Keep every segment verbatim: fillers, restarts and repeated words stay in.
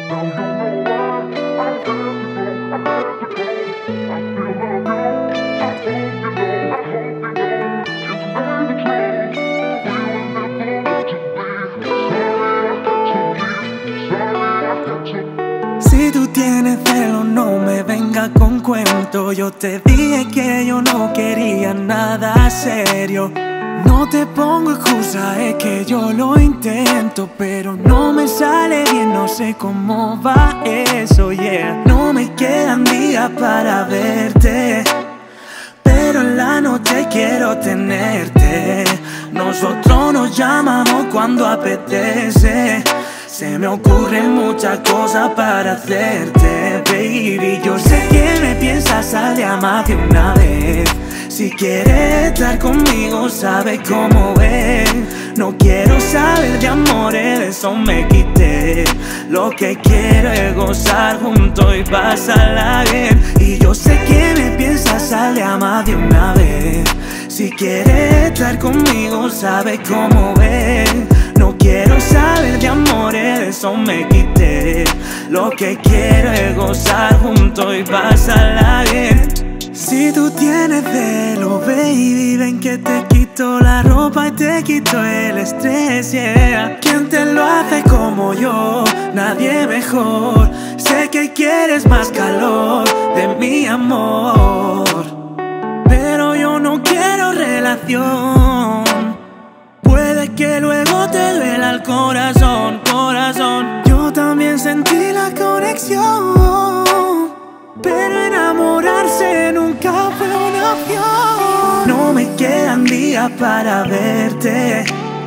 Si tú tienes celo, no me vengas con cuento. Yo te dije que yo no quería nada serio. No te pongo excusa, es que yo lo intento, pero no me sale bien, no sé cómo va eso, yeah. No me quedan días para verte, pero en la noche quiero tenerte. Nosotros nos llamamos cuando apetece. Se me ocurren muchas cosas para hacerte, baby. Yo sé que me piensas a más de una vez. Si quieres estar conmigo, sabes cómo es. No quiero saber de amores, de eso me quité. Lo que quiero es gozar juntos y pasarla bien. Y yo sé que me piensas a más de una vez. Si quieres estar conmigo, sabes cómo es. No quiero saber de amores, de eso me quité. Lo que quiero es gozar juntos y pasarla bien. Si tú tienes celo, baby, ven que te quito la ropa y te quito el estrés, yeah. ¿Quién te lo hace como yo? Nadie mejor. Sé que quieres más calor de mi amor, pero yo no quiero relación. Puede que luego te duela el corazón, corazón. Yo también sentí la conexión, pero enamorarse nunca fue una opción. No me quedan días para verte,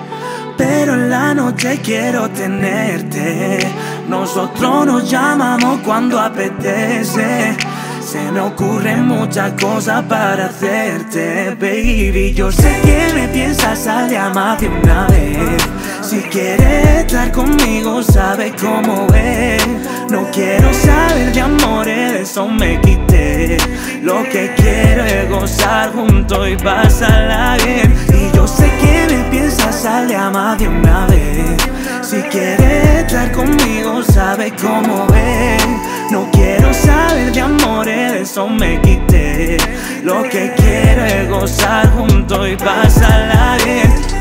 pero en la noche quiero tenerte. Nosotros nos llamamos cuando apetece. Se me ocurren muchas cosas para hacerte, baby. Yo sé que me piensas a más de una vez. Si quieres estar conmigo, sabes cómo es. No quiero saber de amores, de eso me quité. Lo que quiero es gozar juntos y pasarla bien. Y yo sé que me piensas a más de una vez. Si quieres estar conmigo, sabes cómo es. No quiero saber de amores, de eso me quité. Lo que quiero es gozar juntos y pasarla bien.